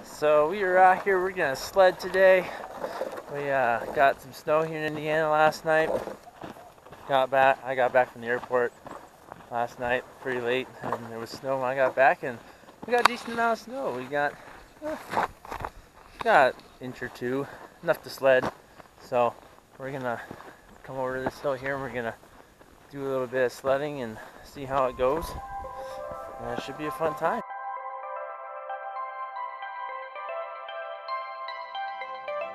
So we are out here, we're gonna sled today. We got some snow here in Indiana last night. I got back from the airport last night pretty late, and there was snow when I got back, and we got a decent amount of snow. We got an inch or two, enough to sled. So we're gonna come over to this hill here, and we're gonna do a little bit of sledding and see how it goes. And it should be a fun time.